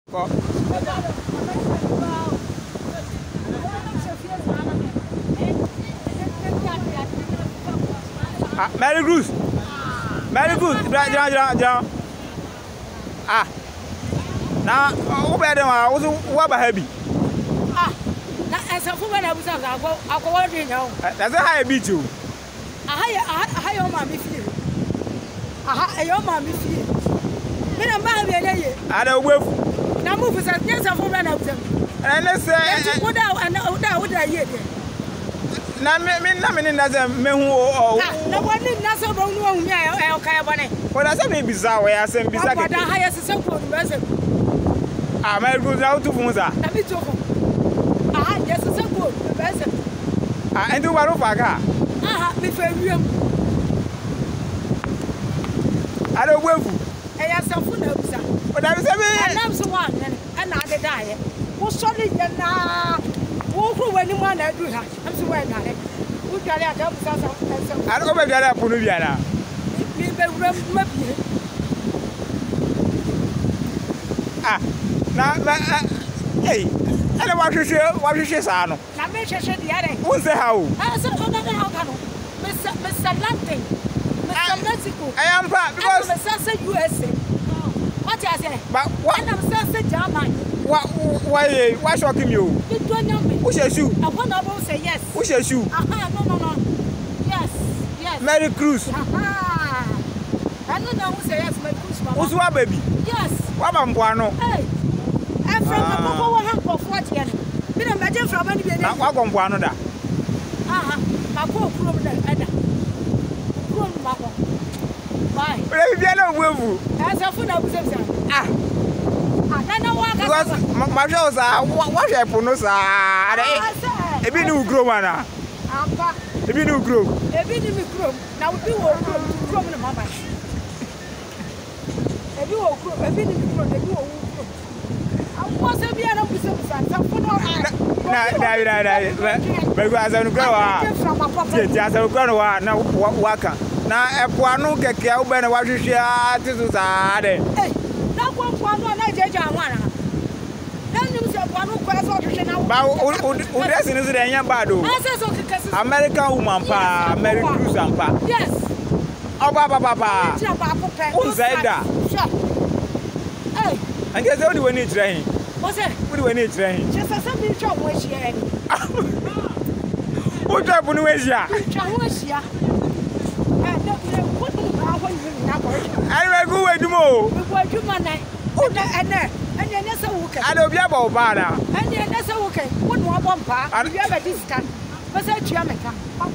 Mary Cruz. Down. Ah. Now, over there, I was what happy. Ah, as a woman, I was going now. That's a high beat you. A higher mammy feel. A your mammy feel. Then I'm married. I don't whip. Now move as yes, I've run out them. And let's say, what out and out what I hear. Now, me doesn't mean who no one did not so wrong. Yeah, okay, well, that's something bizarre. I sent bizarre. But I hired a so-called person. I'm a good out to Musa. Let me talk. Ah, yes, a so-called person. I do what of Aga. Ah, before you. I don't whip. I have some food. But I was a one and I die. What's sorry, and now, who when you want to do that? I'm so well. Who got out of some? I don't know that Punubiana. Ah, now, hey, I don't want to share what you say, Sano. Now, make sure the other. Who's the how? I said, Mr. Latin, Mr. Mexico. I am proud because Mr. USA. What I say? But what? I'm Sasa German. Why shocking you? Who's your shoe? I want to say yes. Who's your shoe? No. Yes. Mary Cruz. I don't know who say yes, Mary Cruz. Who's what, baby? Yes. What am I? Hey, I'm from the Papa for 40 years. Been a major from any day. What am I? My poor problem. Bye. Let me get with you. As a food, I was I don't know because my shows are what I pronounce. A bit new grow, man. A bit new grow. A bit new grow. Now we will grow in a mama. A bit new grow. A bit new grow. I was a bit of because I'm going just a girl. Now, Waka. Now, a Puano Kaka, when I was here to Sade. Now, one, I judge one. Then you said one who questions who doesn't see any bado. American woman, pa, Mary Cruz and pa. Yes. Oh, Papa, who said that? Hey, and guess only when it's raining. What's it? When it's raining. Just as something trouble was here. What trouble was here? I will go away tomorrow. And you're not so okay. I don't be about Bana. And you're not so okay. One more bumper, and you have a discount. What's that, Jamaica?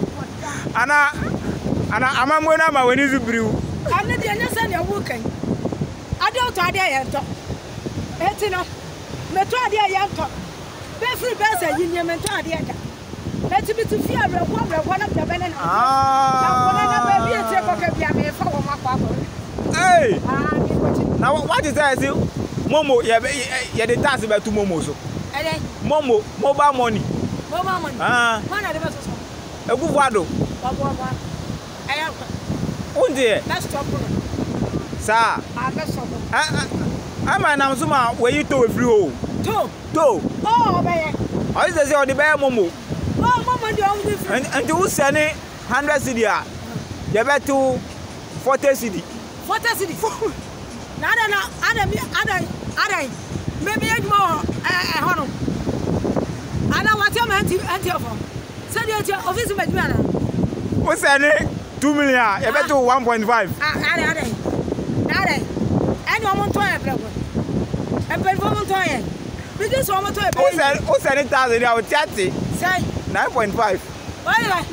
Anna, I'm going to when you brew. I'm not the understand you're working. I don't idea. It's enough. Metrodia Yanto. Every best in your Metrodia. Let's be to fear one of the banana. Hey! Now, what is that? Momo, yeah, the task about 2 momos. Momo, mobile money. Mobile money. One of the best. A good wado. I am. Oh, dear. That's trouble. Sir, I'm an Amazuma where you told through. Two. Oh, man. I used to say on the bear Momo. Oh, Mama, and you send 100 CDR. You bet to 40 CD. 40 CD. Ada. Maybe more. Honor. I don't want your man to send your office with me. What's that? 2 million. You bet to 1.5. Ada. And one more time. And pay one more time. Because one more time. What's that? 1,000. I would chat it. Say 9.5. Why?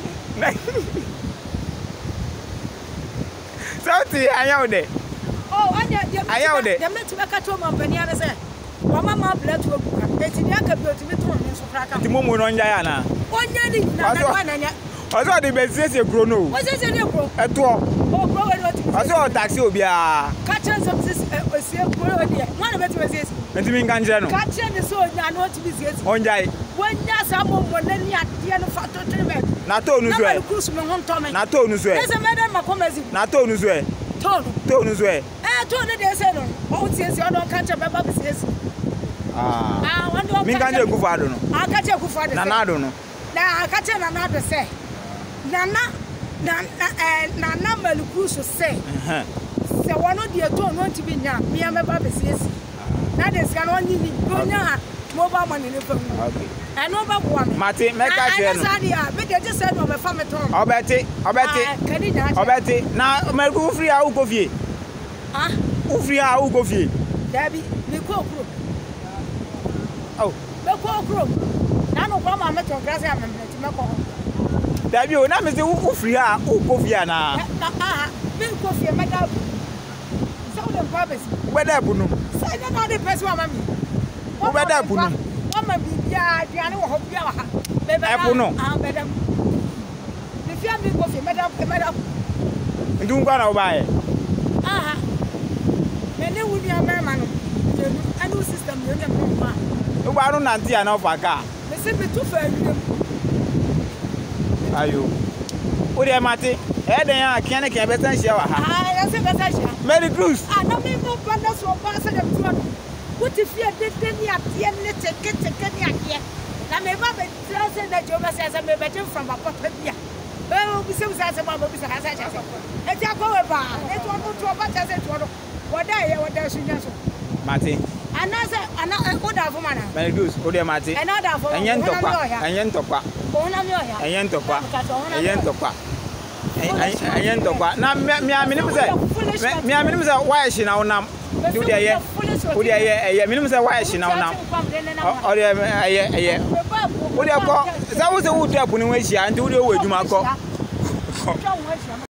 Something I know there. Oh, I know there. The men to make a tour of Penny and say, Mama blood to a book. It's in Yaka built to be thrown in Sokraka. The Momo on Diana. 1 year. I saw the business you grow. What's this in your bro? At all. Oh, I saw a taxi. Catchers of this one of it was this. And you mean Ganjano? Catching the sword, I know to be this. On Jai. When there's someone, then you have the factor treatment. Not on his way. Not on his way. There's a madam Macomas. Not on his way. Tone his way. I told the day, oh, since you don't catch a baby. Mi kan je Kufado no. Aka je Kufado. Nana do no. Na aka je Nana do say. Nana Maluku so say. Se wono de to no ntibi nya. Mi ameba besiesi. Na de ska no nyi ni. Do nya mobile money ne fa. Okay. Eno ba boa me. Mate meka je no. Ana sadia, me de je say no be fa me ton. Obeti. Obeti. Na Maluku free a uko fie. Ah? Ufri a uko fie. Dabi, me ko kuro. Oh. Me ko kuro. Na no kwa ma me ton grass ya me me ko. Dabi o na me se ufri a uko fie na. Me ko fie me da. So dem purpose. We da bu no. Say na the person wa mami. We da bu no. Wa ma bibia aduane wo ho bia wa ha. Me be da. No. Ah, be da. Me fia me ko fie me da. Ndu ngwa na wo ba ye. Aha. Me ne wudi amema no. Anu system yo dem no ma. Wo ba no nanti ana ofa ka. Me se me tu fa awidem. Ayo. O de mate. E den ya kian ke be san hia wa ha. Ah, ya se be san hia. Merry Cruise. Ah, no me mo banda so ba se dem tu. Wuti fie de ni atie ne teke ni atie. Na me ba be tra se na jo ba se me be jim from apota bia. Oh, we say se ba be se ha sa cha. E ti akọ we ba. E to no to ba cha se to no. Wada ye wada sunya so. Mate. Ana oda fo mana. Merry Cruise. O de mate. Ana oda fo. Enye ntokwa. Ona mi oya. Enye ntokwa. Na mi aminim se why she na onam. Do de ye. O de ye minim se why she na onam. O de ye. O de ko. Sa wo se wo tu apuni we hia nti wo de wo adwuma ko.